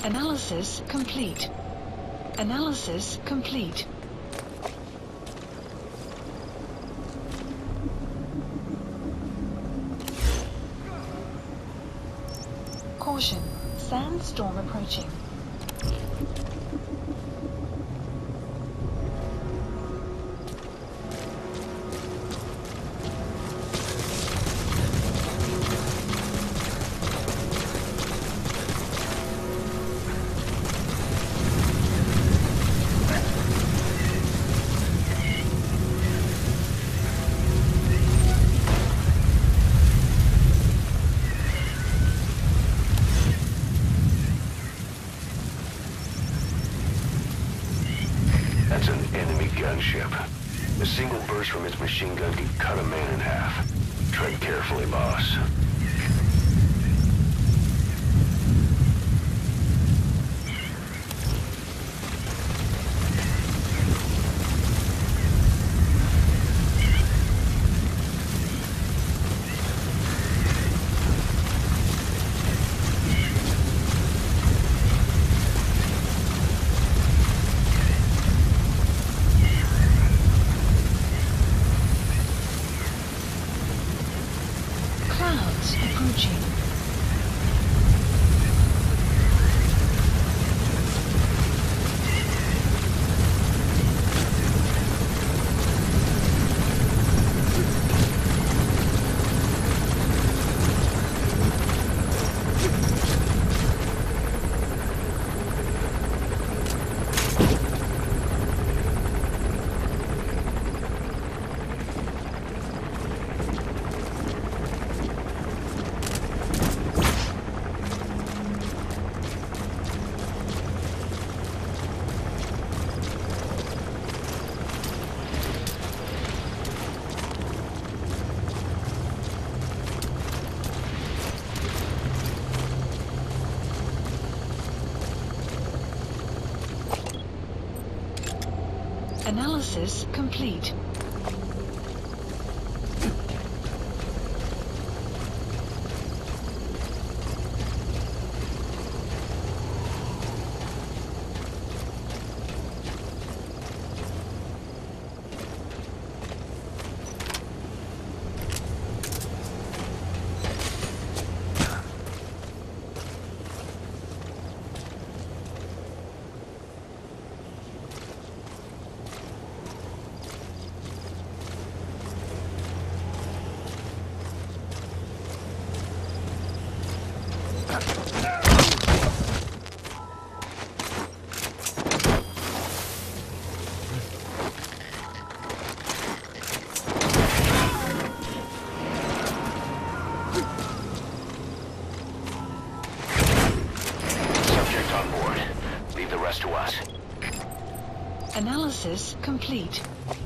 Analysis complete. Analysis complete. Caution. Sandstorm approaching. That's an enemy gunship. A single burst from its machine gun could cut a man in half. Tread carefully, boss. Clouds approaching. Analysis complete. Subject on board. Leave the rest to us. Analysis complete.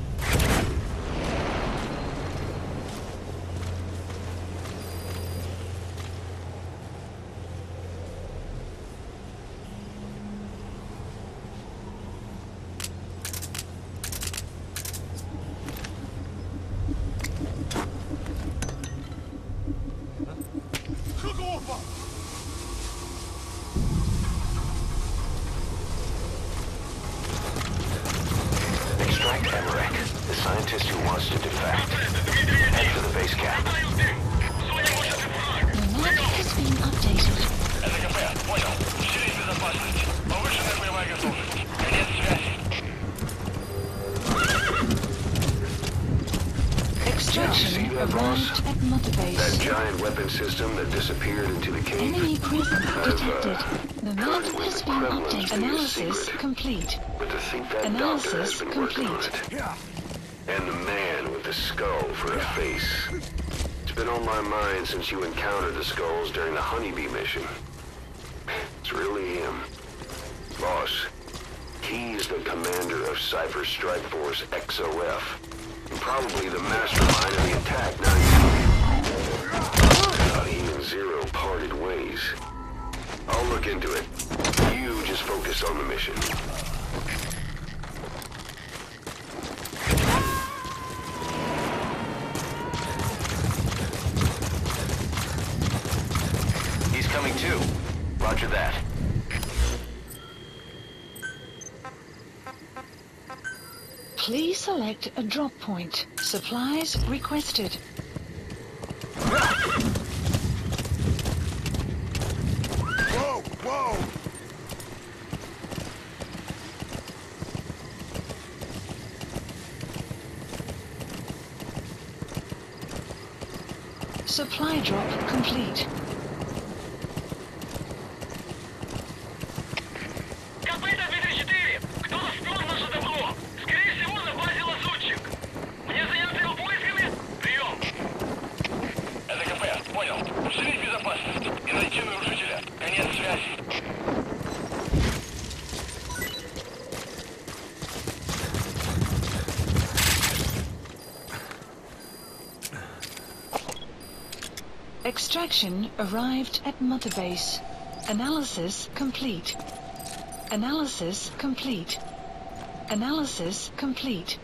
Extract Emmerich, the scientist who wants to defect. Head for the base camp. The map has been updated. Extraction that, boss? arrived at Mother That Base. giant weapon system that disappeared into the cave? Enemy presence detected. The map heard it was has the been Kremlin's updated. biggest Analysis secret. complete. But to think that doctor Analysis has been working on complete. it. And the man with the skull for a face. It's been on my mind since you encountered the skulls during the Honeybee mission. It's really him. Boss, he's the commander of Cypher Strike Force XOF. And probably the mastermind of the attack 9. He and Zero parted ways. I'll look into it. You just focus on the mission. He's coming too. Roger that. Please select a drop point. Supplies requested. Whoa, whoa! Supply drop complete. КП-24! Кто-то спер наше добро! Скорее всего, на базе лазутчик! Мне заняться его поисками? Прием! Это КП, понял. Усилить безопасность и найти нарушителя. Конец связи. Extraction arrived at Mother Base. Analysis complete. Analysis complete. Analysis complete.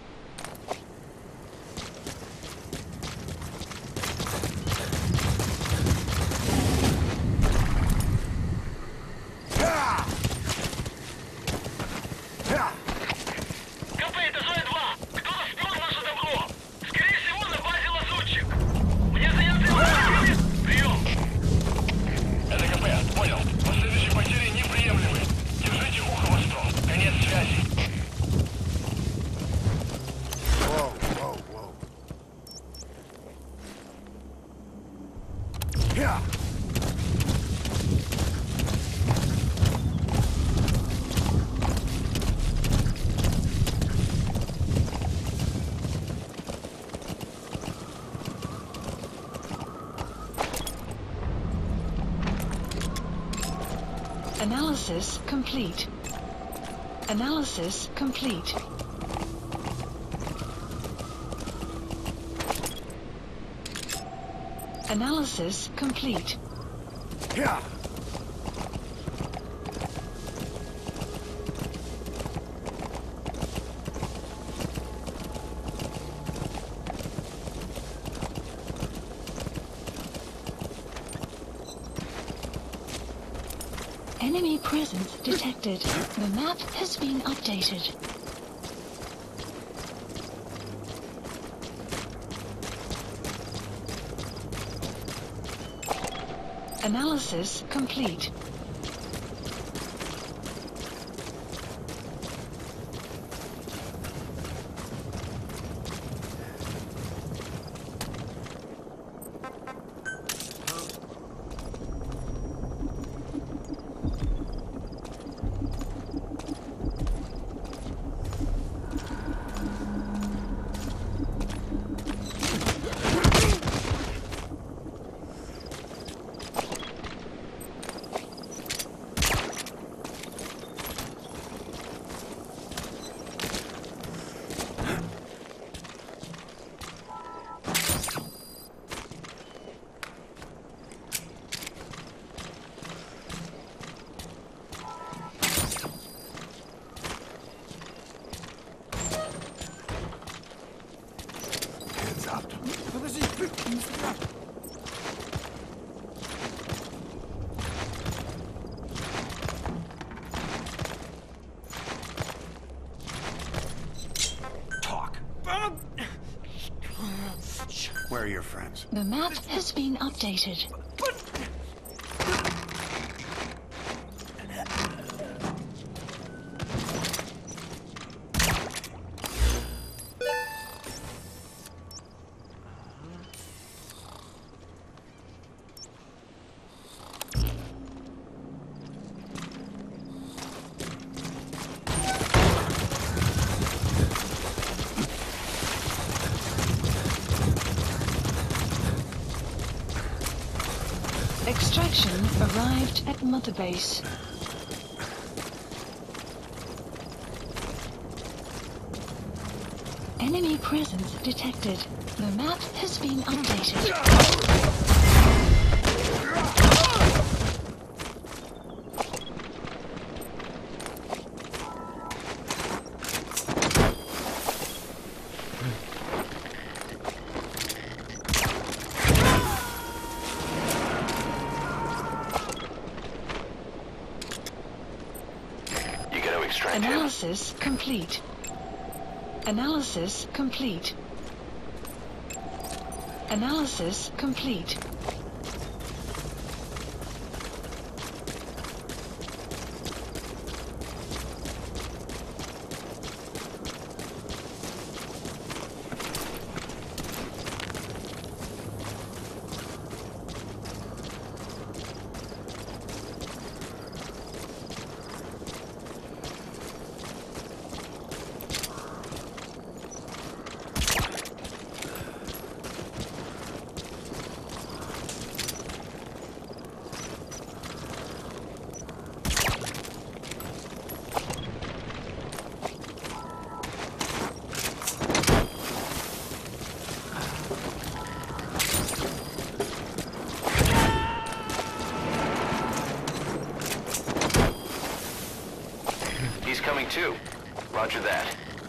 КП, это Зоя-2! Кто-то спер наше добро! Скорее всего, на базе лазутчик! Мне заняться его поисками? Прием! Это КП, понял. Последующие потери неприемлемы. Держите ухо востро. Конец связи. Whoa, whoa, whoa. Yeah! Analysis complete. Analysis complete. Analysis complete. Yeah! Enemy presence detected. The map has been updated. Analysis complete. Hands up. Подожди, не стреляй. Talk. Where are your friends? The map has been updated. Extraction arrived at Mother Base. Enemy presence detected. The map has been updated. You gotta extract him. Analysis complete. Analysis complete. Analysis complete. He's coming too. Roger that.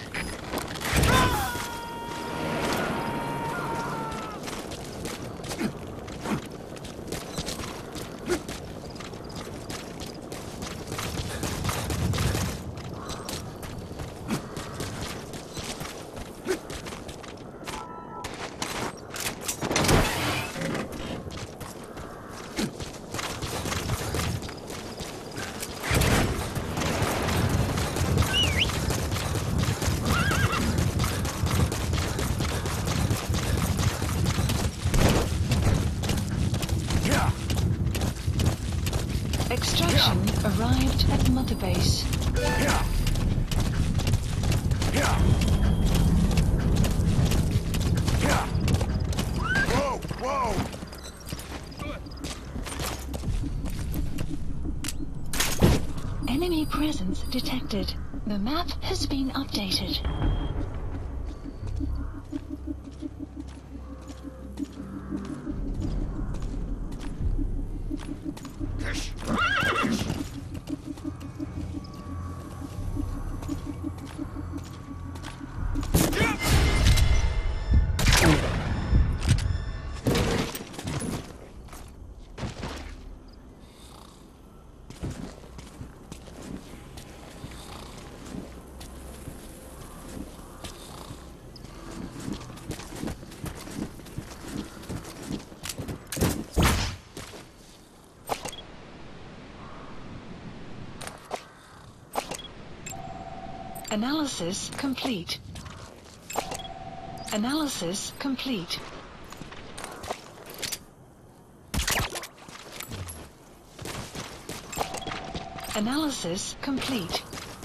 Extraction arrived at Mother Base. Whoa, whoa! Enemy presence detected. The map has been updated. Analysis complete. Analysis complete. Analysis complete.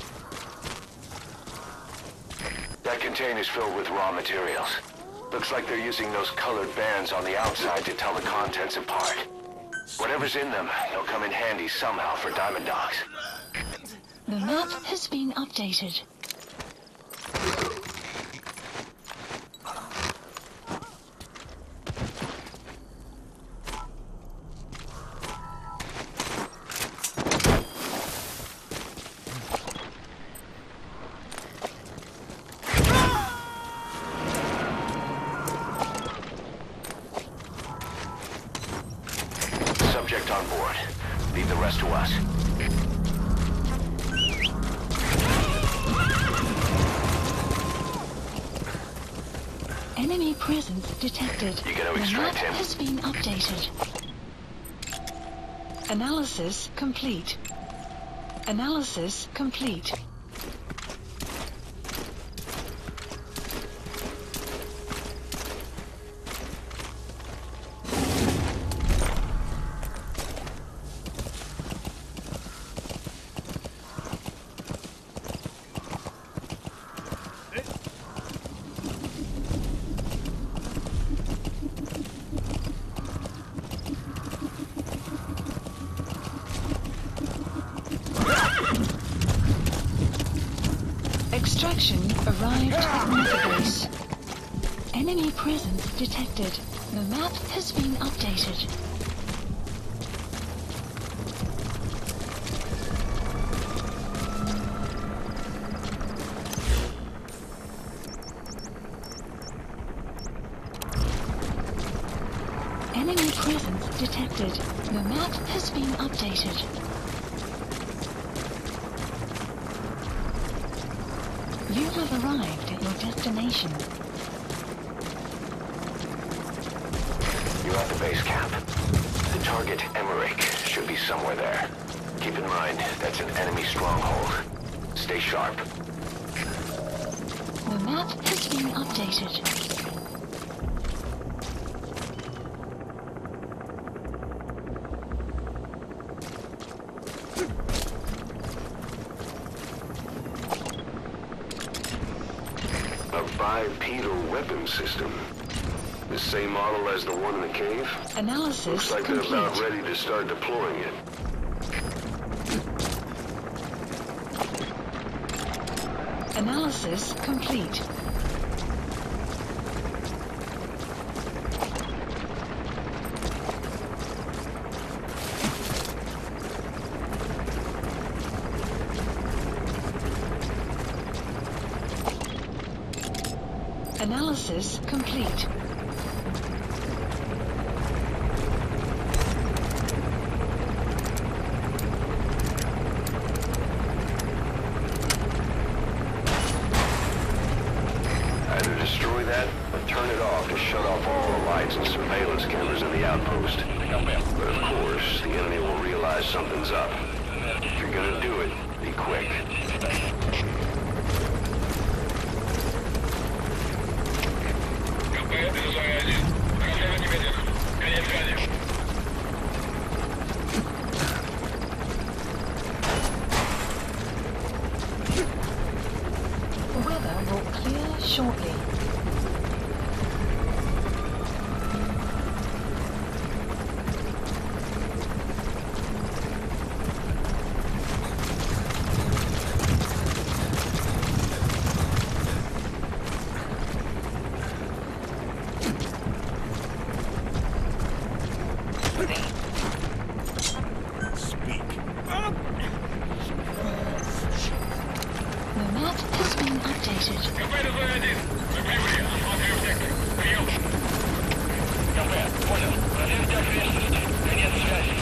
That container's filled with raw materials. Looks like they're using those colored bands on the outside to tell the contents apart. Whatever's in them, they'll come in handy somehow for Diamond Dogs. The map has been updated. Subject on board. Leave the rest to us. Enemy presence detected. You gonna The extract map him? has been updated. Analysis complete. Analysis complete. Extraction arrived at Mother Base. Enemy presence detected. The map has been updated. Enemy presence detected. The map has been updated. You have arrived your destination. You're at the base camp. The target, Emmerich, should be somewhere there. Keep in mind, that's an enemy stronghold. Stay sharp. The map has been updated. A bipedal weapon system. The same model as the one in the cave? Analysis Looks like complete. they're about ready to start deploying it. Analysis complete. Analysis complete. Either destroy that or turn it off to shut off all the lights and surveillance cameras in the outpost. But of course, the enemy will realize something's up. If you're gonna do it, be quick. КП, это зона 1. Разрыв немедленно. Конец связи. Weather will clear shortly. Speak. The map has been updated. КП, это зона 1. Мы прибыли. Осматриваем сектор. Прием. КП, понял. Проверьте окрестности. Конец связи.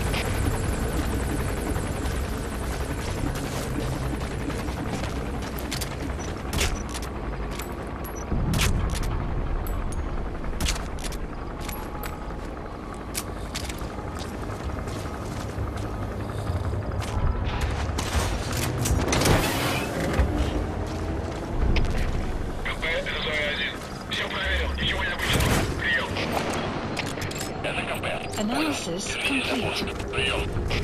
КП, это зона 1. Все проверил. Ничего необычного. Прием. Это КП. Analysis complete. Прием.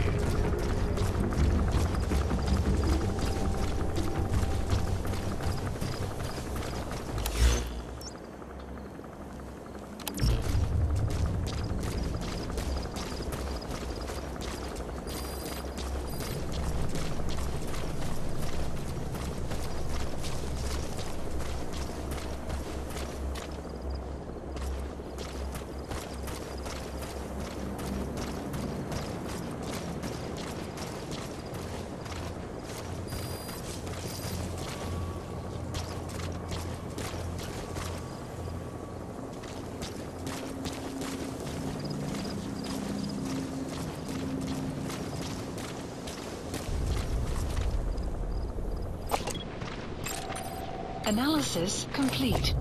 Analysis complete.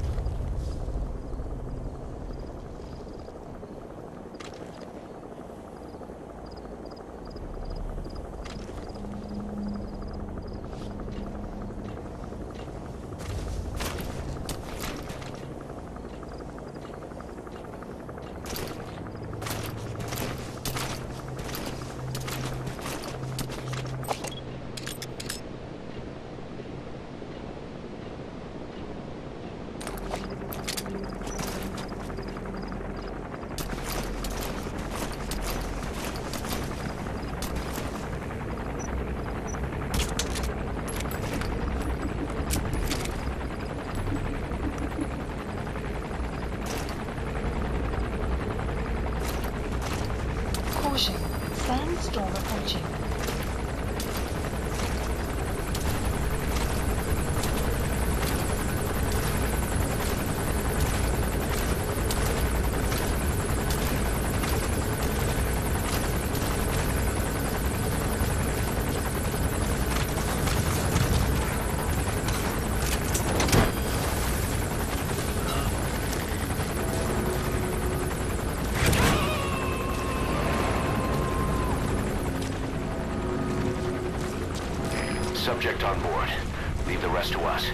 Caution. Sandstorm approaching. subject on board. Leave the rest to us.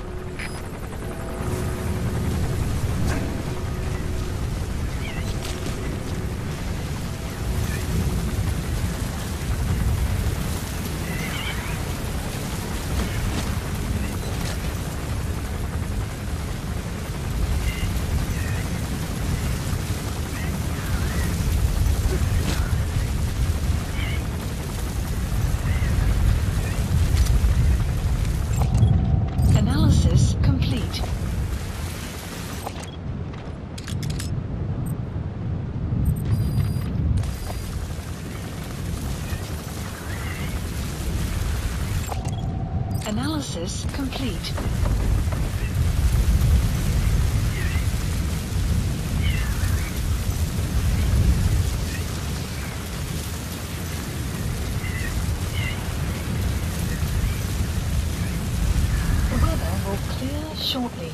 Analysis complete. Analysis complete. The weather will clear shortly.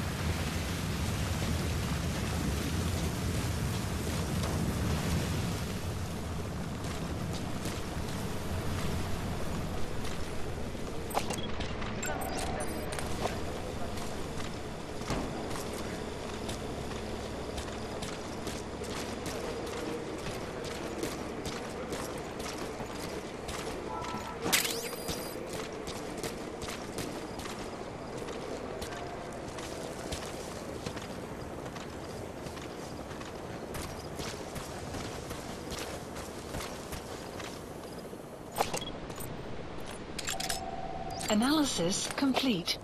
Analysis complete.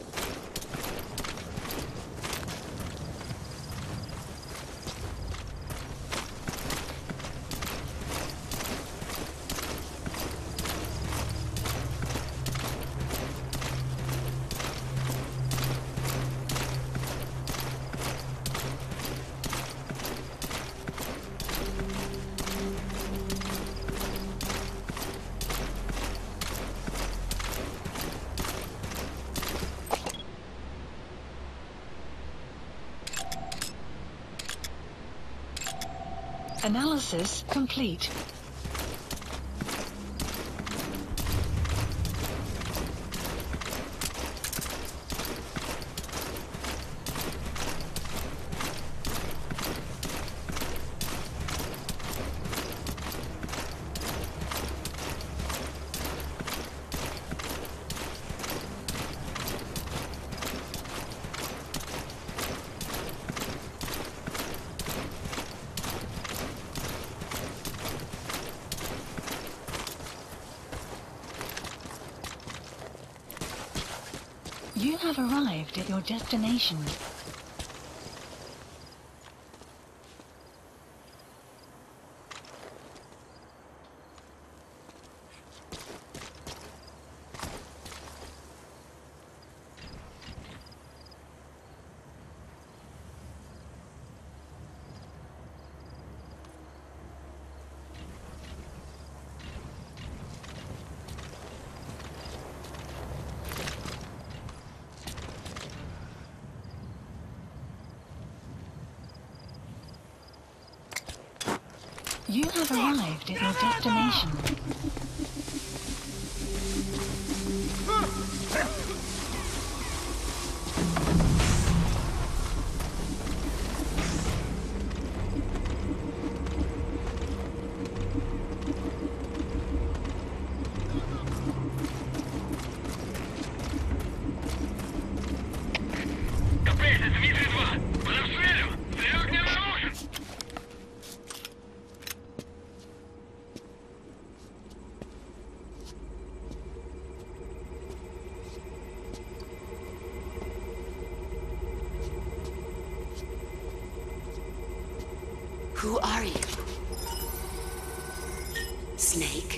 Analysis complete. You have arrived at your destination. You have arrived at your destination. Капец, это Дмитрий-2! По нам целью! Стрелок не обнаружен! Who are you? Snake?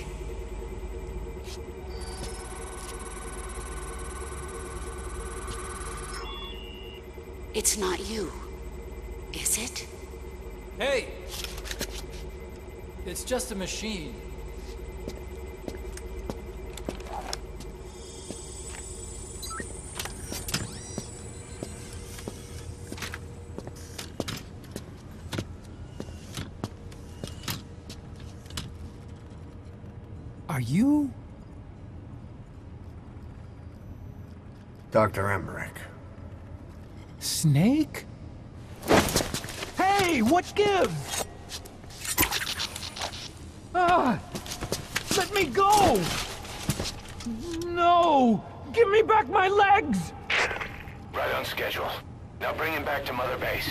It's not you, is it? Hey! It's just a machine. Are you... Dr. Emmerich. Snake? Hey, what gives? Ah! Let me go! No! Give me back my legs! Right on schedule. Now bring him back to Mother Base.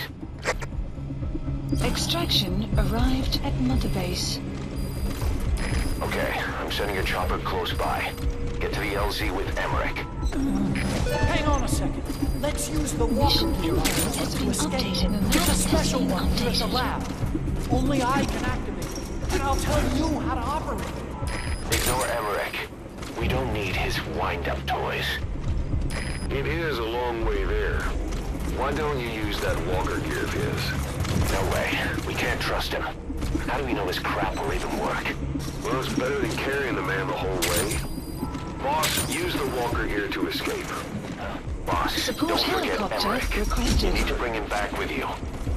Extraction arrived at Mother Base. Okay, I'm sending a chopper close by. Get to the LZ with Emmerich. Hang on a second. Let's use the walker Mission gear input has to been escape. updated. There's a special Has been one here at the updated. lab. Only I can activate it, and I'll tell you how to operate it. Ignore Emmerich. We don't need his wind-up toys. It is a long way there. Why don't you use that walker gear of his? No way. We can't trust him. How do we know his crap will even work? Well, it's better than carrying the man the whole way. Boss, use the walker gear to escape. Boss, Support don't forget helicopter Emmerich. You requested. need to bring him back with you.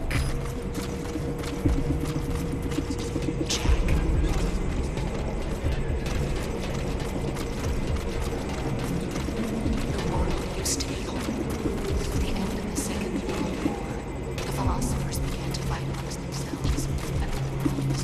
Used to be home. At the end of the Second World War, the philosophers began to fight amongst themselves, and the world was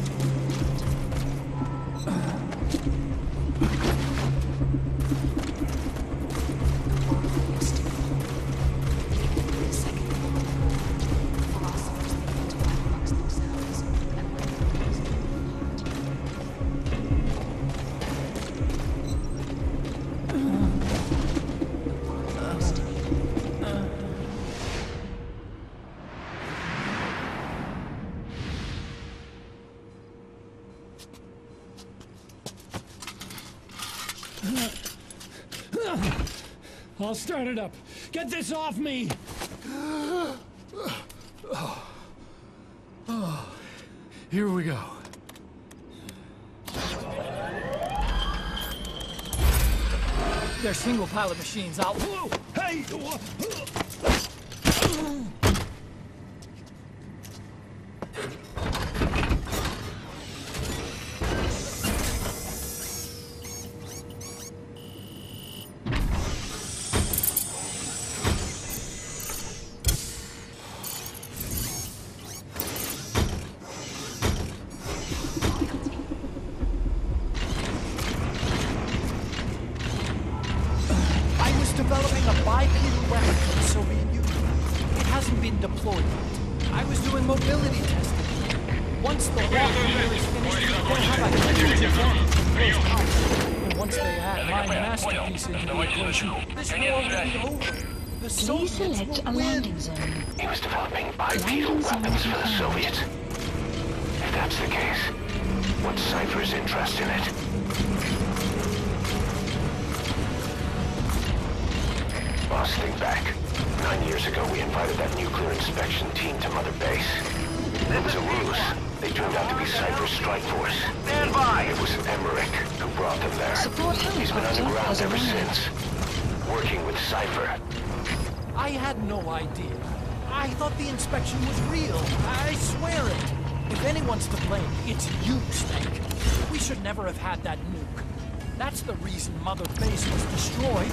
I'll start it up. Get this off me! Here we go. They're single pilot machines. I'll... Hey! Developing a bipedal weapon for the Soviet Union. It hasn't been deployed yet. I was doing mobility testing. Once the walking gear is finished, they'll have a huge advantage in close combat. And once they add my masterpiece into the equation, this war will be over. The Please Soviets select a will win. landing zone. He was developing bipedal weapons for the Soviets. If that's the case, what's Cypher's interest in it? Boss, think back. 9 years ago, we invited that nuclear inspection team to Mother Base. It was a ruse. They turned out to be Cypher's strike force. Stand by! It was Emmerich who brought them there. Support He's been helicopter underground has ever arrived. since, working with Cypher. I had no idea. I thought the inspection was real. I swear it. If anyone's to blame, it's you, Snake. We should never have had that nuke. That's the reason Mother Base was destroyed.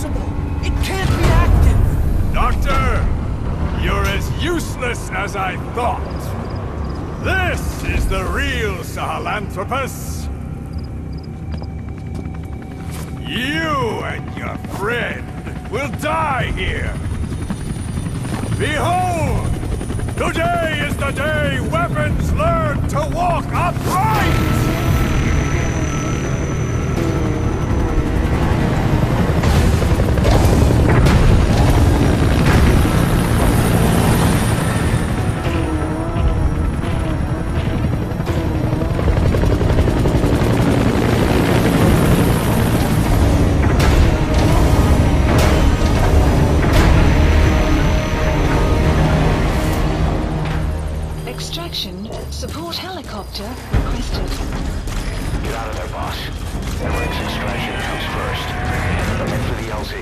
impossible! It can't be active! Doctor! You're as useless as I thought. This is the real Sahelanthropus. You and your friend will die here. Behold! Today is the day weapons learn to walk upright! Extraction. Support helicopter requested. Get out of there, boss. Eric's extraction comes first. Head for the LZ.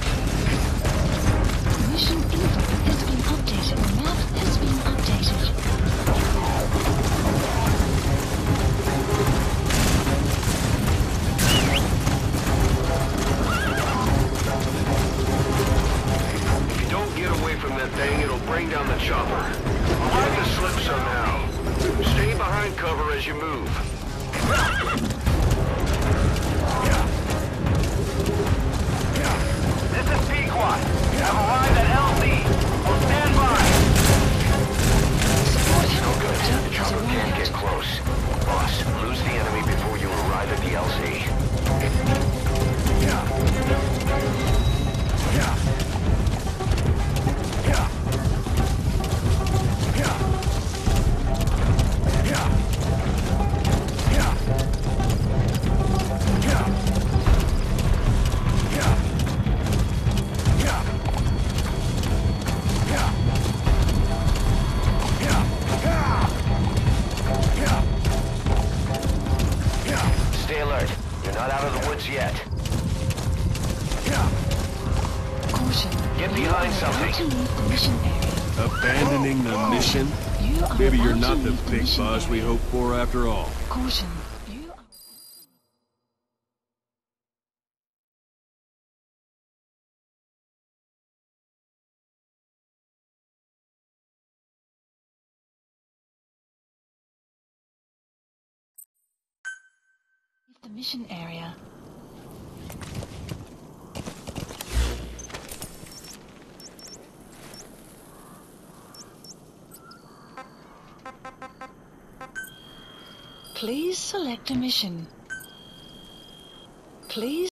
Mission info has been updated. The map has been updated. If you don't get away from that thing, it'll bring down the chopper. I'll have to slip somehow. Stay behind cover as you move. This is Pequot. I've arrived at LZ. I'll stand by. Support No good. The helicopter has chopper can't get arrived. close. Boss, lose the enemy before you arrive at the LZ. Stay alert. You're not out of the woods yet. Caution. Get You behind are about something. to leave the mission area. Abandoning the mission? You are Maybe you're about to not the leave big mission boss we area. hoped for after all. Caution. You are... Leave the mission area. Please select a mission. Please